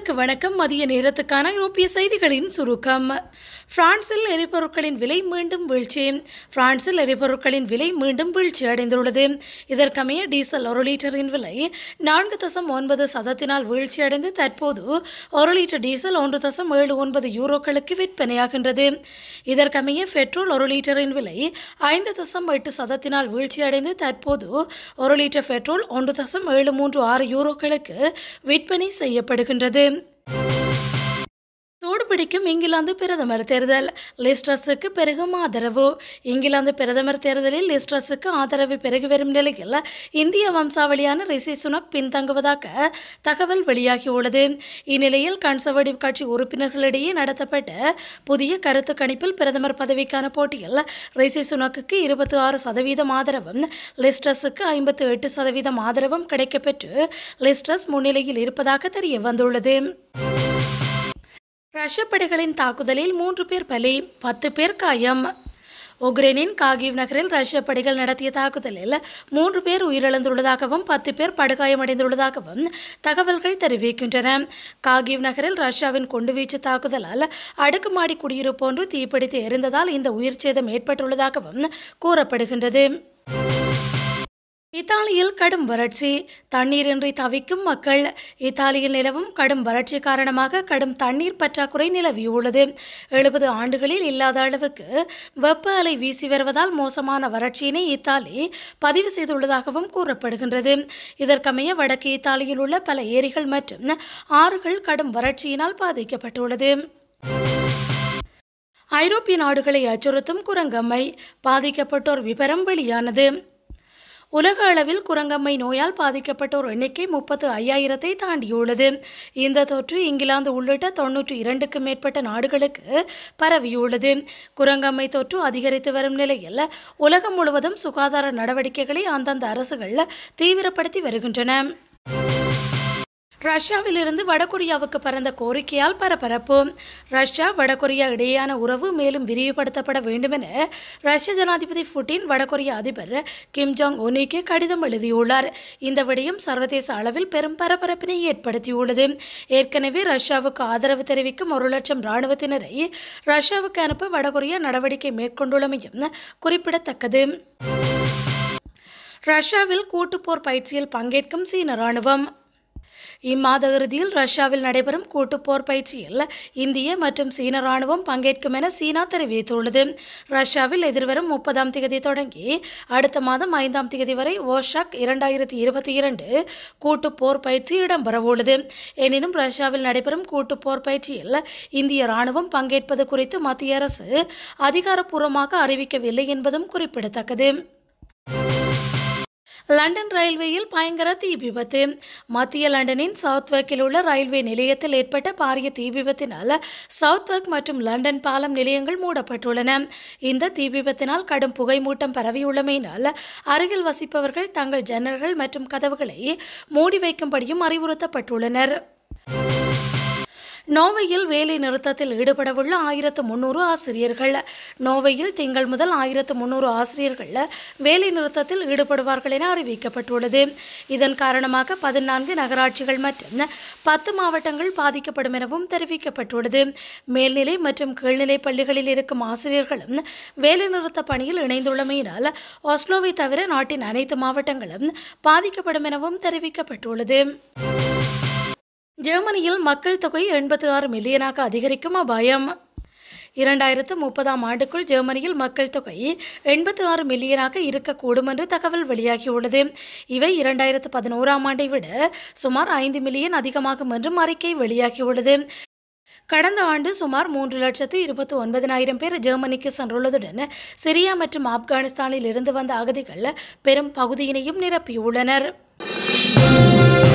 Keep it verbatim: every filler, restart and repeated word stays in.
நேயர்களுக்கு வணக்கம். மதிய நேரத்துக்கான ஐரோப்பிய செய்திகளின் சுருக்கம். பிரான்சில் எரிபொருட்களின் விலை மீண்டும் வீழ்ச்சி. பிரான்சில் எரிபொருட்களின் விலை மீண்டும் வீழ்ச்சி அடைந்துள்ளது. இதற்கமைய டீசல் ஒரு லிட்டரின் விலை நான்கு தசம் ஒன்பது சதத்தினால் வீழ்ச்சியடைந்து தற்போது ஒரு லிட்டர் டீசல் ஒன்று தசம் ஏழு ஒன்பது யூரோக்களுக்கு விற்பனையாகின்றது. இதற்கமைய பெட்ரோல் ஒரு லிட்டரின் விலை ஐந்து தசம் எட்டு சதத்தினால் வீழ்ச்சியடைந்து தற்போது ஒரு லிட்டர் பெட்ரோல் ஒன்று தசம் ஏழு மூன்று ஆறு யூரோக்களுக்கு விற்பனை செய்யப்படுகின்றது. சூடுபிடிக்கும் இங்கிலாந்து பிரதமர் தேர்தல். லிஸ் ட்ரஸுக்கு பெருகும் ஆதரவு. இங்கிலாந்து பிரதமர் தேர்தலில் லிஸ் ட்ரஸுக்கு ஆதரவு பெருகி வரும் நிலையில் இந்திய வம்சாவளியான ரிஷி சுனக் பின்தங்குவதாக தகவல் வெளியாகியுள்ளது. இந்நிலையில் கன்சர்வேட்டிவ் கட்சி உறுப்பினர்களிடையே நடத்தப்பட்ட புதிய கருத்து கணிப்பில் பிரதமர் பதவிக்கான போட்டியில் ரிஷி சுனக்குக்கு இருபத்தி ஆறு சதவீதம் ஆதரவும் லிஸ் ட்ரஸுக்கு ஐம்பத்தி எட்டு சதவீதம் ஆதரவும் கிடைக்கப்பெற்று லிஸ் ட்ரஸ் முன்னிலையில் இருப்பதாக தெரிய வந்துள்ளது. ரஷ்ய படைகளின் தாக்குதலில் மூன்று பேர் பலி, பத்து பேர் காயம். உக்ரைனின் காகிவ் நகரில் ரஷ்ய படைகள் நடத்திய தாக்குதலில் மூன்று பேர் உயிரிழந்துள்ளதாகவும் பத்து பேர் படுகாயமடைந்துள்ளதாகவும் தகவல்கள் தெரிவிக்கின்றன. காகிவ் நகரில் ரஷ்யாவின் குண்டுவீச்சு தாக்குதலால் அடுக்குமாடி குடியிருப்பு ஒன்று தீப்பிடித்து எரிந்ததால் இந்த உயிர் சேதம் ஏற்பட்டுள்ளதாகவும் கூறப்படுகின்றது. இத்தாலியில் கடும் வறட்சி, தண்ணீரின்றி தவிக்கும் மக்கள். இத்தாலியில் நிலவும் கடும் வறட்சி காரணமாக கடும் தண்ணீர் பற்றாக்குறை நிலவியுள்ளது. எழுபது ஆண்டுகளில் இல்லாத அளவுக்கு வெப்ப அலை வீசி வருவதால் மோசமான வறட்சியினை இத்தாலி பதிவு செய்துள்ளதாகவும் கூறப்படுகின்றது. இதற்கமைய வடக்கு இத்தாலியில் உள்ள பல ஏரிகள் மற்றும் ஆறுகள் கடும் வறட்சியினால் பாதிக்கப்பட்டுள்ளது. ஐரோப்பிய நாடுகளை அச்சுறுத்தும் குரங்கம்மை, பாதிக்கப்பட்டோர் விவரம் வெளியானது. உலக அளவில் குரங்கம்மை நோயால் பாதிக்கப்பட்டோர் எண்ணிக்கை முப்பத்து ஐயாயிரத்தை தாண்டியுள்ளது. இந்த தொற்று இங்கிலாந்து உள்ளிட்ட தொன்னூற்றி இரண்டுக்கு மேற்பட்ட நாடுகளுக்கு பரவியுள்ளது. குரங்கம்மை தொற்று அதிகரித்து வரும் நிலையில் உலகம் முழுவதும் சுகாதார நடவடிக்கைகளை அந்தந்த அரசுகள் தீவிரப்படுத்தி வருகின்றன. ரஷ்யாவில் இருந்து வடகொரியாவுக்கு பறந்த கோரிக்கையால் பரபரப்பு. ரஷ்யா வடகொரியா இடையேயான உறவு மேலும் விரிவுபடுத்தப்பட வேண்டும் என ரஷ்ய ஜனாதிபதி புட்டின் வடகொரிய அதிபர் கிம் ஜாங் உன்னுக்கு கடிதம் எழுதியுள்ளார். இந்த விடயம் சர்வதேச அளவில் பெரும் பரபரப்பினை ஏற்படுத்தியுள்ளது. ஏற்கனவே ரஷ்யாவுக்கு ஆதரவு தெரிவிக்கும் ஒரு லட்சம் இராணுவத்தினரை ரஷ்யாவுக்கு அனுப்ப வடகொரியா நடவடிக்கை மேற்கொண்டுள்ளமையும் குறிப்பிடத்தக்கது. ரஷ்யாவில் கூட்டுப்போர் பயிற்சியில் பங்கேற்கும் சீன இராணுவம். இம்மாத இறுதியில் ரஷ்யாவில் நடைபெறும் கூட்டுப்போர் பயிற்சியில் இந்திய மற்றும் சீன ராணுவம் பங்கேற்கும் என சீனா தெரிவித்துள்ளது. ரஷ்யாவில் எதிர்வரும் முப்பதாம் தேதி தொடங்கி அடுத்த மாதம் ஐந்தாம் தேதி வரை ஓஷாக் இரண்டாயிரத்தி இருபத்தி இரண்டு கூட்டுப்போர் பயிற்சி இடம்பெறவுள்ளது. எனினும் ரஷ்யாவில் நடைபெறும் கூட்டுப்போர் பயிற்சியில் இந்திய ராணுவம் பங்கேற்பது குறித்து மத்திய அரசு அதிகாரப்பூர்வமாக அறிவிக்கவில்லை என்பதும் குறிப்பிடத்தக்கது. லண்டன் ரயில்வேயில் பயங்கர தீ விபத்து. மத்திய லண்டனின் சவுத்வர்க்கில் உள்ள ரயில்வே நிலையத்தில் ஏற்பட்ட பாரிய தீ விபத்தினால் சவுத்வர்க் மற்றும் லண்டன் பாலம் நிலையங்கள் மூடப்பட்டுள்ளன. இந்த தீ விபத்தினால் கடும் புகை மூட்டம் பரவியுள்ளமையினால் அருகில் வசிப்பவர்கள் தங்கள் ஜன்னல்கள் மற்றும் கதவுகளை மூடி வைக்கும்படியும் அறிவுறுத்தப்பட்டுள்ளனர். நோர்வேயில் வேலை நிறுத்தத்தில் ஈடுபடவுள்ள ஆயிரத்து முன்னூறு ஆசிரியர்கள். நோர்வேயில் திங்கள் முதல் ஆயிரத்து முன்னூறு ஆசிரியர்கள் வேலை நிறுத்தத்தில் ஈடுபடுவார்கள் என அறிவிக்கப்பட்டுள்ளது. இதன் காரணமாக பதினான்கு நகராட்சிகள் மற்றும் பத்து மாவட்டங்கள் பாதிக்கப்படும் எனவும் தெரிவிக்கப்பட்டுள்ளது. மேல்நிலை மற்றும் கீழ்நிலை பள்ளிகளில் இருக்கும் ஆசிரியர்களும் வேலை நிறுத்த பணியில் இணைந்துள்ளமையினால் ஆஸ்லோவை தவிர நாட்டின் அனைத்து மாவட்டங்களும் பாதிக்கப்படும் எனவும் தெரிவிக்கப்பட்டுள்ளது. ஜெர்மனியில் மக்கள் தொகை எண்பத்தி ஆறு மில்லியனாக அதிகரிக்கும் அபாயம். இரண்டாயிரத்து முப்பதாம் ஆண்டுக்குள் ஜெர்மனியில் மக்கள் தொகை எண்பத்தி ஆறு மில்லியனாக இருக்கக்கூடும் என்று தகவல் வெளியாகியுள்ளது. இவை இரண்டாயிரத்து பதினோராம் ஆண்டை விட சுமார் ஐந்து மில்லியன் அதிகமாகும் என்றும் அறிக்கை வெளியாகியுள்ளது. கடந்த ஆண்டு சுமார் மூன்று லட்சத்து இருபத்தி ஒன்பதினாயிரம் பேர் ஜெர்மனிக்கு சென்றுள்ளதுடன் சிரியா மற்றும் ஆப்கானிஸ்தானில் இருந்து வந்த அகதிகள் பெரும் பகுதியினையும் நிரப்பியுள்ளனர்.